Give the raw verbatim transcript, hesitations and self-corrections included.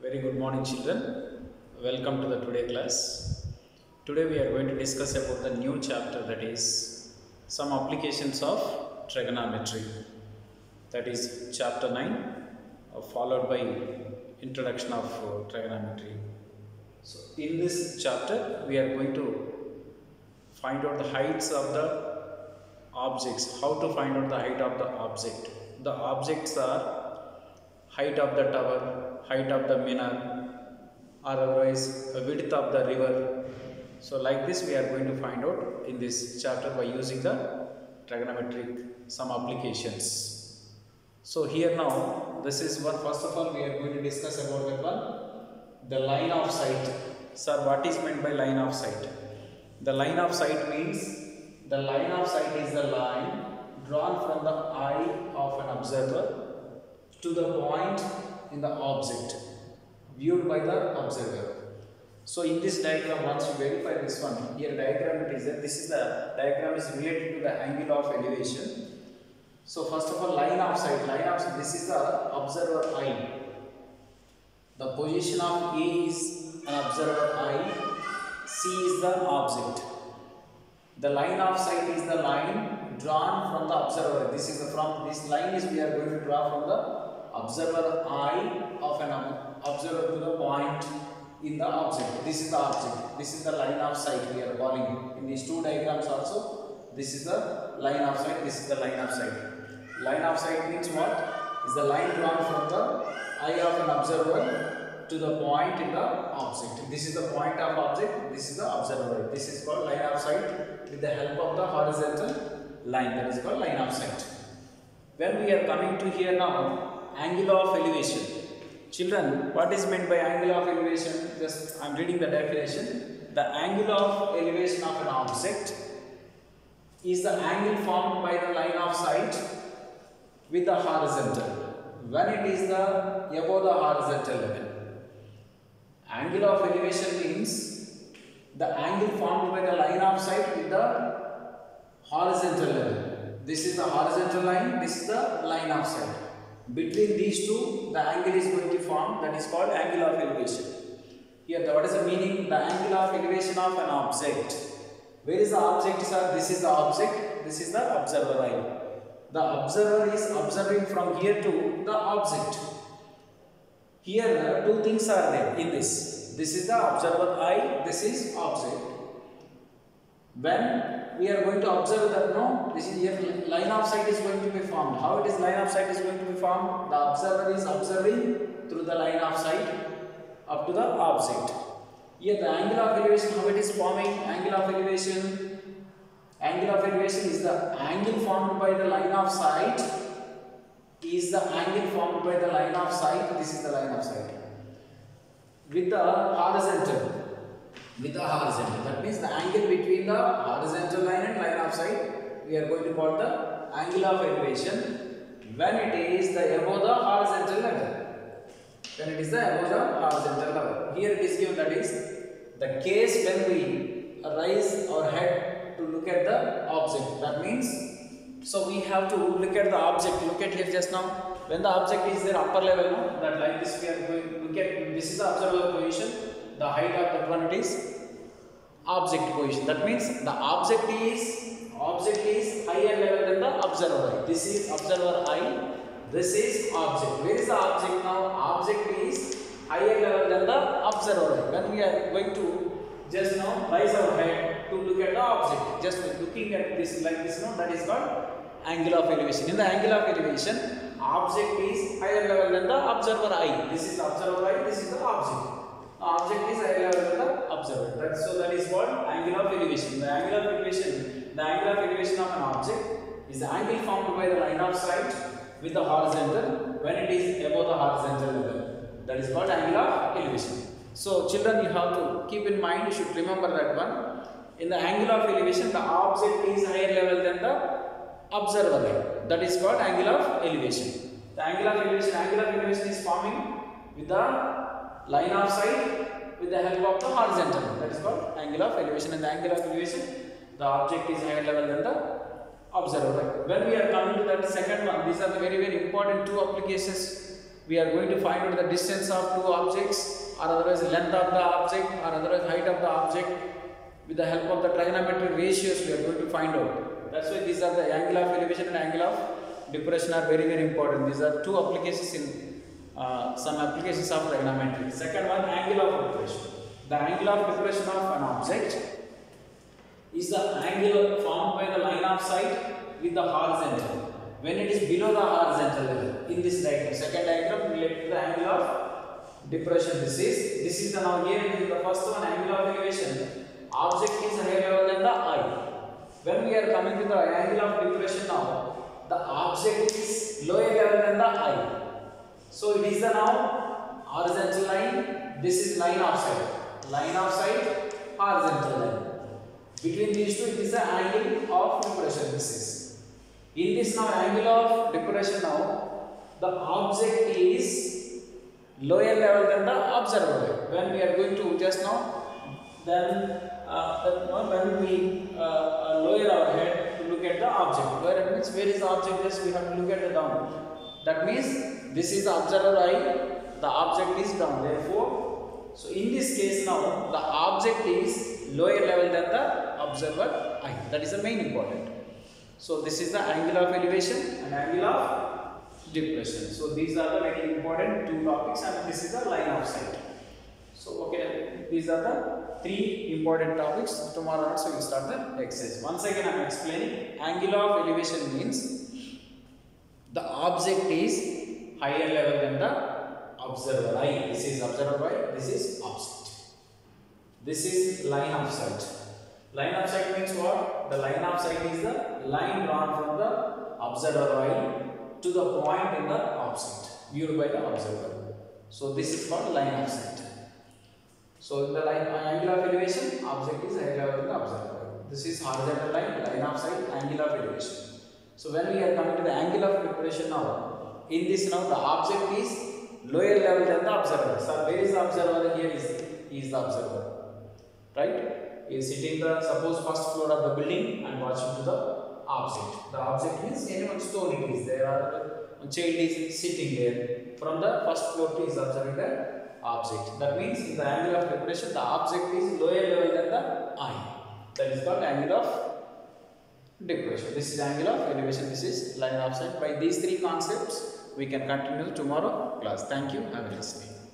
Very good morning, children. Welcome to the today class. Today we are going to discuss about the new chapter, that is some applications of trigonometry. That is chapter nine, uh, followed by introduction of uh, trigonometry. So in this chapter we are going to find out the heights of the objects. How to find out the height of the object? The objects are height of the tower, height of the minar, or otherwise width of the river. So like this we are going to find out in this chapter by using the trigonometric some applications. So here now, this is what first of all we are going to discuss about that one, the line of sight. Sir, what is meant by line of sight? The line of sight means the line of sight is the line drawn from the eye of an observer to the point in the object viewed by the observer. So in this diagram, once you verify this one, here diagram it is there. This is the diagram is related to the angle of elevation. So first of all, line of sight. Line of sight. This is the observer eye. The position of A is an observer eye. C is the object. The line of sight is the line drawn from the observer. This is the, from this line is we are going to draw from the observer eye of an observer to the point in the object. This is the object. This is the line of sight we are calling. In these two diagrams also, this is the line of sight. This is the line of sight. Line of sight means what? Is the line drawn from the eye of an observer to the point in the object. This is the point of object. This is the observer. This is called line of sight with the help of the horizontal line. That is called line of sight. When we are coming to here now, angle of elevation. Children, what is meant by angle of elevation? Just I am reading the definition. The angle of elevation of an object is the angle formed by the line of sight with the horizontal when it is the above the horizontal level. Angle of elevation means the angle formed by the line of sight with the horizontal level. This is the horizontal line, this is the line of sight. Between these two, the angle is going to form, that is called angle of elevation. Here, what is the meaning? The angle of elevation of an object. Where is the object, sir? This is the object, this is the observer eye. The observer is observing from here to the object. Here, two things are there in this. This is the observer eye, this is object. When we are going to observe that, no, this is here line of sight is going to be formed. How it is line of sight is going to be formed? The observer is observing through the line of sight up to the object. Here the angle of elevation, how it is forming? Angle of elevation. Angle of elevation is the angle formed by the line of sight. Is the angle formed by the line of sight. This is the line of sight. With the horizontal. With the horizontal. That means the angle between the horizontal line and line of sight, we are going to call the angle of elevation when it is the above the horizontal level. When it is the above the horizontal level. Here it is given, that is the case when we raise our head to look at the object. That means, so we have to look at the object. Look at here just now. When the object is there upper level, no? That like this we are going to look at. This is the observer position. The height of that one, it is object position. That means the object is object is higher level than the observer eye. This is observer eye. This is object. Where is the object now? Object is higher level than the observer eye. When we are going to just now raise our head to look at the object, just looking at this like this, no, that is called angle of elevation. In the angle of elevation, object is higher level than the observer eye. This is the observer eye. This is the object. Object is higher level than the observer. That, so that is called angle of elevation. The angle of elevation, the angle of elevation of an object is the angle formed by the line of sight with the horizontal when it is above the horizontal level. That is called angle of elevation. So children, you have to keep in mind, you should remember that one. In the angle of elevation, the object is higher level than the observer line. That is called angle of elevation. The angle of elevation, angle of elevation is forming with the line of sight with the help of the horizontal. That is called angle of elevation. And the angle of elevation, the object is higher level than the observer. When we are coming to that second one, these are the very very important two applications we are going to find out the distance of two objects, or otherwise length of the object, or otherwise height of the object. With the help of the trigonometric ratios, we are going to find out. That's why these are the angle of elevation and angle of depression are very very important. These are two applications in uh, some applications of trigonometry. Second one, angle of depression. The angle of depression of an object is the angle formed by the line of sight with the horizontal when it is below the horizontal level. In this diagram, second diagram related to the angle of depression. This is this is the now here in the first one, angle of elevation. Object is higher level than the eye. When we are coming to the angle of depression now, the object is lower level than the eye. So it is the now horizontal line. This is line of sight. Line of sight, horizontal line. Between these two, it is the angle of depression. This is. In this now angle of depression now, the object is lower level than the observer. When we are going to just now, then uh, that, no, when we uh, uh, lower our head to look at the object. Lower it means where is the object? Yes, we have to look at it down. That means this is the observer eye. The object is down. Therefore, so in this case now, the object is lower level than the observer eye. That is the main important. So this is the angle of elevation and angle of depression. So these are the very important two topics, and this is the line of sight. So okay, these are the three important topics. Tomorrow also we will start the exercise. Once again I am explaining. Angle of elevation means the object is higher level than the observer eye. This is observer eye. This is object. This is line of sight. Line of sight means what? The line of sight is the line drawn from the observer eye to the point in the object viewed by the observer. So this is called line of sight. So in the line angle of elevation, object is higher level than the observer. This is horizontal line, line of sight, angle of elevation. So when we are coming to the angle of depression now, in this now the object is lower level than the observer. So where is the observer? Here is he is the observer, right? He is sitting the suppose first floor of the building and watching to the object. The object means anyone's stone it is there, or a child is sitting there. From the first floor he is observing the object. That means in the angle of depression, the object is lower level than the eye. That is called angle of depression. This is angle of elevation. This is line of sight. By these three concepts, we can continue tomorrow class. Thank you. Have a nice day.